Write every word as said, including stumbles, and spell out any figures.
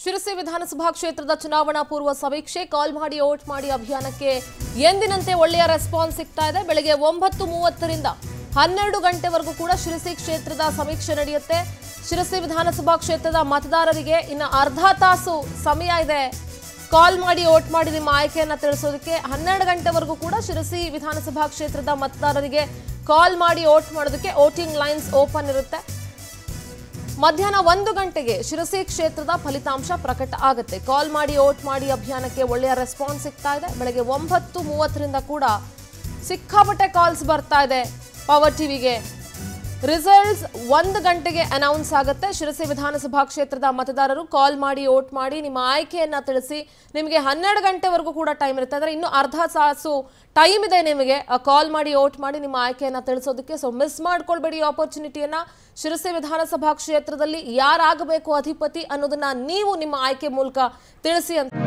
ಶಿರಸಿ ವಿಧಾನಸಭಾ ಕ್ಷೇತ್ರದ ಚುನಾವಣಾ ಪೂರ್ವ ಸಮೀಕ್ಷೆ ಕಾಲ್ ಮಾಡಿ ವೋಟ್ ಮಾಡಿ ಅಭಿಯಾನಕ್ಕೆ ಎಂದಿನಂತೆ ಒಳ್ಳೆಯ ರೆಸ್ಪಾನ್ಸ್ ಸಿಗ್ತಾ ಇದೆ। ಬೆಳಗ್ಗೆ ಒಂಬತ್ತು ಮೂವತ್ತರಿಂದ ಹನ್ನೆರಡು ಗಂಟೆವರೆಗೂ ಕೂಡ ಶಿರಸಿ ಕ್ಷೇತ್ರದ ಸಮೀಕ್ಷೆ ನಡೆಯುತ್ತೆ। ಶಿರಸಿ ವಿಧಾನಸಭಾ ಕ್ಷೇತ್ರದ ಮತದಾರರಿಗೆ ಇನ್ನು ಅರ್ಧ ತಾಸು ಸಮಯ ಇದೆ ಕಾಲ್ ಮಾಡಿ ವೋಟ್ ಮಾಡಿ ನಿಮ್ಮ ಆಯ್ಕೆಯನ್ನು ತಿಳಿಸೋದಕ್ಕೆ। ಹನ್ನೆರಡು ಗಂಟೆವರೆಗೂ ಕೂಡ ಶಿರಸಿ ವಿಧಾನಸಭಾ ಕ್ಷೇತ್ರದ ಮತದಾರರಿಗೆ ಕಾಲ್ ಮಾಡಿ ವೋಟ್ ಮಾಡೋದಕ್ಕೆ ವೋಟಿಂಗ್ ಲೈನ್ಸ್ ಓಪನ್ ಇರುತ್ತೆ। ಮಧ್ಯಾಹ್ನ ಒಂದು ಗಂಟೆಗೆ ಶಿರಸಿ ಕ್ಷೇತ್ರದ ಫಲಿತಾಂಶ ಪ್ರಕಟ ಆಗುತ್ತೆ। ಕಾಲ್ ಮಾಡಿ ವೋಟ್ ಮಾಡಿ ಅಭಿಯಾನಕ್ಕೆ ಒಳ್ಳೆಯ ರೆಸ್ಪಾನ್ಸ್ ಸಿಗ್ತಾ ಇದೆ। ಬೆಳಗ್ಗೆ ಒಂಬತ್ತು ಮೂವತ್ತರಿಂದ ಕೂಡ ಸಿಕ್ಕಾಪಟ್ಟೆ ಕಾಲ್ಸ್ ಬರ್ತಾ ಇದೆ ಪವರ್ ಟಿವಿಗೆ। ರಿಸಲ್ಟ್ಸ್ ಒಂದು ಗಂಟೆಗೆ ಅನೌನ್ಸ್ ಆಗುತ್ತೆ। ಶಿರಸಿ ವಿಧಾನಸಭಾ ಕ್ಷೇತ್ರದ ಮತದಾರರು ಕಾಲ್ ಮಾಡಿ ವೋಟ್ ಮಾಡಿ ನಿಮ್ಮ ಆಯ್ಕೆಯನ್ನ ತಿಳಿಸಿ। ನಿಮಗೆ ಹನ್ನೆರಡು ಗಂಟೆವರೆಗೂ ಕೂಡ ಟೈಮ್ ಇರುತ್ತೆ, ಅಂದ್ರೆ ಇನ್ನು ಅರ್ಧ ತಾಸು ಟೈಮ್ ಇದೆ ನಿಮಗೆ ಕಾಲ್ ಮಾಡಿ ವೋಟ್ ಮಾಡಿ ನಿಮ್ಮ ಆಯ್ಕೆಯನ್ನ ತಿಳಿಸೋದಕ್ಕೆ। ಸೊ ಮಿಸ್ ಮಾಡ್ಕೊಳ್ಬೇಡಿ ಆಪರ್ಚುನಿಟಿಯನ್ನ। ಶಿರಸಿ ವಿಧಾನಸಭಾ ಕ್ಷೇತ್ರದಲ್ಲಿ ಯಾರಾಗಬೇಕು ಅಧಿಪತಿ ಅನ್ನೋದನ್ನ ನೀವು ನಿಮ್ಮ ಆಯ್ಕೆ ಮೂಲಕ ತಿಳಿಸಿ ಅಂತ